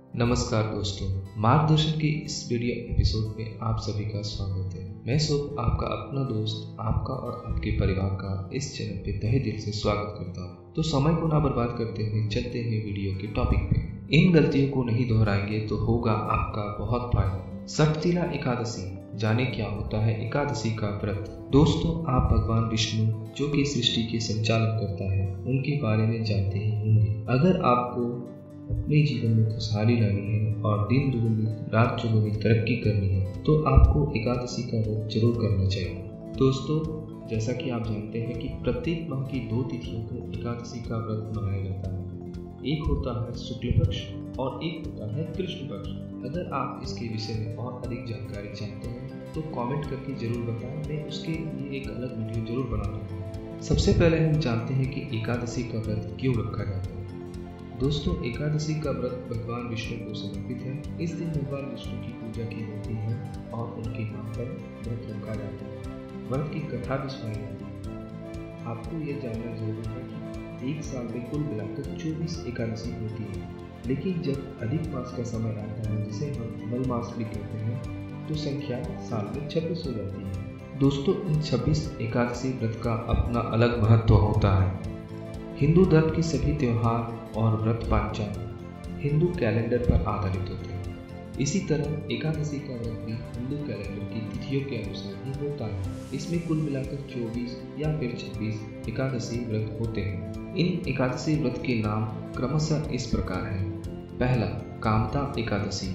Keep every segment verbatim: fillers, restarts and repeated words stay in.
नमस्कार दोस्तों, मार्गदर्शन के इस वीडियो एपिसोड में आप सभी का स्वागत है। मैं शुभ आपका अपना दोस्त आपका और आपके परिवार का इस चैनल पे तहे दिल से स्वागत करता हूँ। तो समय को ना बर्बाद करते हुए चलते हैं वीडियो के टॉपिक पे। इन गलतियों को नहीं दोहराएंगे तो होगा आपका बहुत फायदा। षटतिला एकादशी, जाने क्या होता है एकादशी का व्रत। दोस्तों, आप भगवान विष्णु जो कि सृष्टि के संचालन करता है उनके बारे में जानते ही होंगे। अगर आपको अपने जीवन में खुशहाली लानी है और दिन दुगनी रात चौगुनी तरक्की करनी है तो आपको एकादशी का व्रत जरूर करना चाहिए। दोस्तों, जैसा कि आप जानते हैं कि प्रत्येक माह की दो तिथियों को एकादशी का व्रत मनाया जाता है। एक होता है शुक्ल पक्ष और एक होता है कृष्ण पक्ष। अगर आप इसके विषय में और अधिक जानकारी चाहते हैं तो कमेंट करके जरूर बताएं, मैं उसके लिए एक अलग वीडियो जरूर बना दूंगा। सबसे पहले हम जानते हैं कि एकादशी का व्रत क्यों रखा जाता है। दोस्तों, एकादशी का व्रत भगवान विष्णु को समर्पित है। इस दिन भगवान विष्णु की पूजा की जाती है और उनके नाम पर व्रत रखा जाता है। व्रत की कथा भी सुनाई जाती है। आपको यह जानना जरूरी है कि एक साल में कुल मिलाकर चौबीस एकादशी होती है, लेकिन जब अधिक मास का समय आता है जिसे हम मल मास भी कहते हैं तो संख्या साल में छब्बीस हो जाती है। दोस्तों, इन छब्बीस एकादशी व्रत का अपना अलग महत्व होता है। हिंदू धर्म के सभी त्योहार और व्रत पांचांग हिंदू कैलेंडर पर आधारित होते हैं। इसी तरह एकादशी का व्रत भी हिंदू कैलेंडर की तिथियों के अनुसार ही होता है। इसमें कुल मिलाकर चौबीस या फिर छब्बीस एकादशी व्रत होते हैं। इन एकादशी व्रत के नाम क्रमशः इस प्रकार हैं। पहला, कामता एकादशी।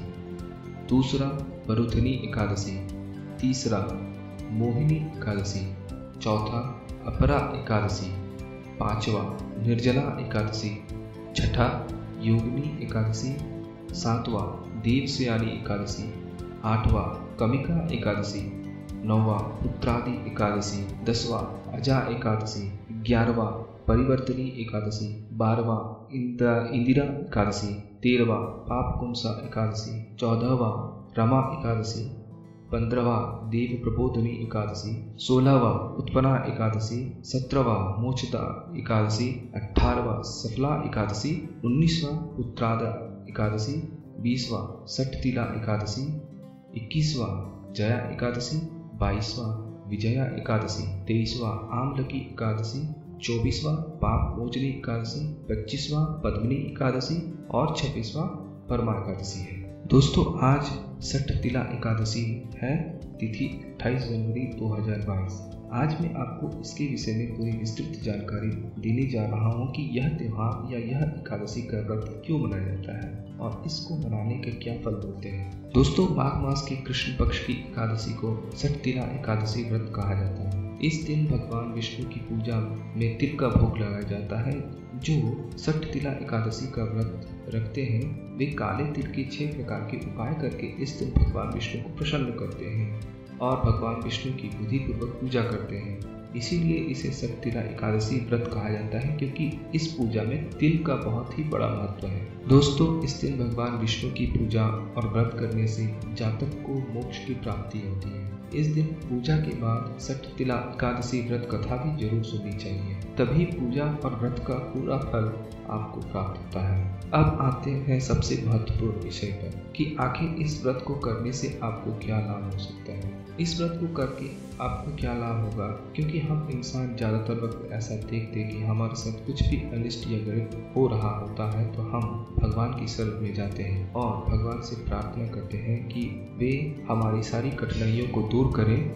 दूसरा, वरुधनी एकादशी। तीसरा, मोहिनी एकादशी। चौथा, अपरा एकादशी। पांचवा, निर्जला एकादशी। छठा, योगिनी एकादशी। सातवां, देवसयानी एकादशी। आठवां, कमिका एकादशी। नौवां, पुत्रादि एकादशी। दसवां, अजा एकादशी। ग्यारहवां, परिवर्तनी एकादशी। बारहवां, इंदिरा एकादशी। तेरहवां, पापकुंसा एकादशी। चौदहवां, रमा एकादशी। पंद्रहवां, देव प्रबोधनी एकादशी। सोलहवां, उत्पन्ना एकादशी। सत्रहवां, मोक्षदा एकादशी। अठारहवां, सफला एकादशी। उन्नीसवां, उत्तरादा एकादशी। बीसवां, षटतिला एकादशी। इक्कीसवां, जया एकादशी। बाईसवां, विजया एकादशी। तेईसवां, आमलकी एकादशी। चौबीसवां, पाप मोचनी एकादशी। पच्चीसवां, पद्मिनी एकादशी और छब्बीसवां, परमा एकादशी है। दोस्तों, आज षटतिला एकादशी है। तिथि अट्ठाईस जनवरी दो हज़ार बाईस। आज मैं आपको इसके विषय में पूरी विस्तृत जानकारी देने जा रहा हूँ कि यह त्योहार या यह एकादशी का व्रत क्यों मनाया जाता है और इसको मनाने के क्या फल होते हैं। दोस्तों, माघ मास की कृष्ण पक्ष की एकादशी को षटतिला एकादशी व्रत कहा जाता है। इस दिन भगवान विष्णु की पूजा में तिल का भोग लगाया जाता है। जो षटतिला एकादशी का व्रत रखते हैं वे काले तिल के छह प्रकार के उपाय करके इस दिन भगवान विष्णु को प्रसन्न करते हैं और भगवान विष्णु की विधि पूर्वक पूजा करते हैं। इसीलिए इसे षटतिला एकादशी व्रत कहा जाता है, क्योंकि इस पूजा में तिल का बहुत ही बड़ा महत्व है। दोस्तों, इस दिन भगवान विष्णु की पूजा और व्रत करने से जातक को मोक्ष की प्राप्ति होती है। इस दिन पूजा के बाद षटतिला एकादशी व्रत कथा भी जरूर सुननी चाहिए, तभी पूजा और व्रत का पूरा फल आपको प्राप्त होता है। अब आते हैं सबसे महत्वपूर्ण विषय पर कि आखिर इस व्रत को करने से आपको क्या लाभ हो सकता है। इस व्रत को करके आपको क्या लाभ होगा, क्योंकि हम इंसान ज़्यादातर वक्त ऐसा देखते हैं कि हमारे साथ कुछ भी अनिष्ट या गलत हो रहा होता है तो हम भगवान की शरण में जाते हैं और भगवान से प्रार्थना करते हैं कि वे हमारी सारी कठिनाइयों को दूर करें।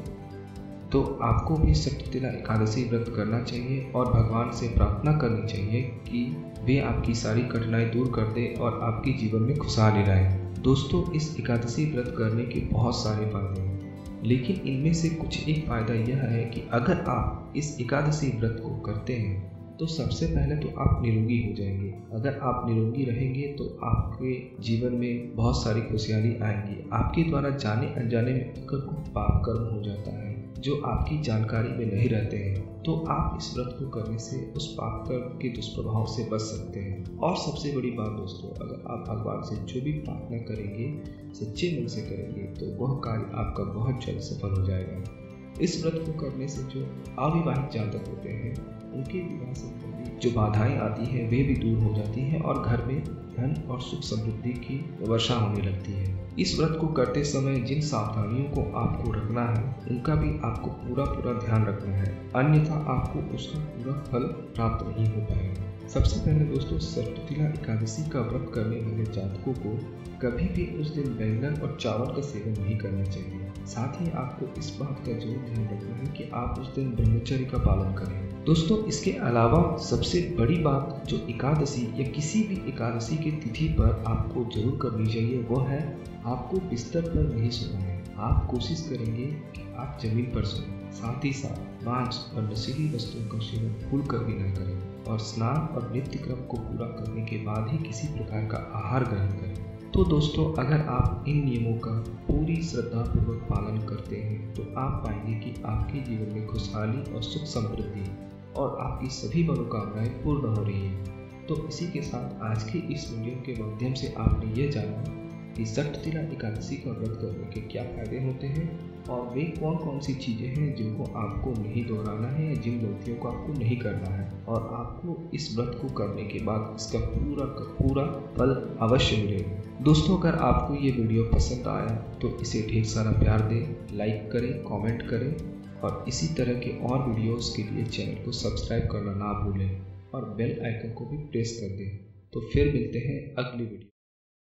तो आपको भी षटतिला एकादशी व्रत करना चाहिए और भगवान से प्रार्थना करनी चाहिए कि वे आपकी सारी कठिनाई दूर कर दे और आपके जीवन में खुशहाली लाए। दोस्तों, इस एकादशी व्रत करने के बहुत सारे फायदे हैं, लेकिन इनमें से कुछ एक फायदा यह है कि अगर आप इस एकादशी व्रत को करते हैं तो सबसे पहले तो आप निरोगी हो जाएंगे। अगर आप निरोगी रहेंगे तो आपके जीवन में बहुत सारी खुशहाली आएंगी। आपके द्वारा जाने अनजाने में अगर कोई पाप कर्म हो जाता है जो आपकी जानकारी में नहीं रहते हैं तो आप इस व्रत को करने से उस पाप कर्म के दुष्प्रभाव से बच सकते हैं। और सबसे बड़ी बात दोस्तों, अगर आप भगवान से जो भी प्रार्थना करेंगे सच्चे मन से करेंगे तो वह कार्य आपका बहुत जल्द सफल हो जाएगा। इस व्रत को करने से जो अविवाहित जातक होते हैं उनके विवाह से पहले जो बाधाएं आती हैं वे भी दूर हो जाती हैं और घर में धन और सुख समृद्धि की वर्षा होने लगती है। इस व्रत को करते समय जिन सावधानियों को आपको रखना है उनका भी आपको पूरा पूरा ध्यान रखना है, अन्यथा आपको उसका पूरा फल प्राप्त नहीं हो पाएगा। सबसे पहले दोस्तों, सप्ततिला एकादशी का व्रत करने वाले जातकों को कभी भी उस दिन बैंगन और चावल का सेवन नहीं करना चाहिए। साथ ही आपको इस बात का जरूर ध्यान रखना है कि आप उस दिन ब्रह्मचर्य का पालन करें। दोस्तों, इसके अलावा सबसे बड़ी बात जो एकादशी या किसी भी एकादशी की तिथि पर आपको जरूर करनी चाहिए वो है आपको बिस्तर पर नहीं सोना है। आप कोशिश करेंगे कि आप जमीन पर सोएं। साथ ही साथ मांस और नशीली वस्तुओं का सेवन खुलकर भी न करें और स्नान और नित्य क्रम को पूरा करने के बाद ही किसी प्रकार का आहार ग्रहण करें। तो दोस्तों, अगर आप इन नियमों का पूरी श्रद्धापूर्वक पालन करते हैं तो आप पाएंगे कि आपके जीवन में खुशहाली और सुख समृद्धि और आपकी सभी मनोकामनाएं पूर्ण हो रही हैं। तो इसी के साथ आज के इस वीडियो के माध्यम से आपने ये जाना कि सप्ततिला एकादशी का व्रत करने के क्या फायदे होते हैं और वे कौन कौन सी चीज़ें हैं जिनको आपको नहीं दोहराना है या जिन गलतियों को आपको नहीं करना है, और आपको इस व्रत को करने के बाद इसका पूरा का पूरा फल अवश्य मिलेगा। दोस्तों, अगर आपको ये वीडियो पसंद आया तो इसे ढेर सारा प्यार दें, लाइक करें, कमेंट करें और इसी तरह के और वीडियोस के लिए चैनल को सब्सक्राइब करना ना भूलें और बेल आइकन को भी प्रेस कर दें। तो फिर मिलते हैं अगली वीडियो।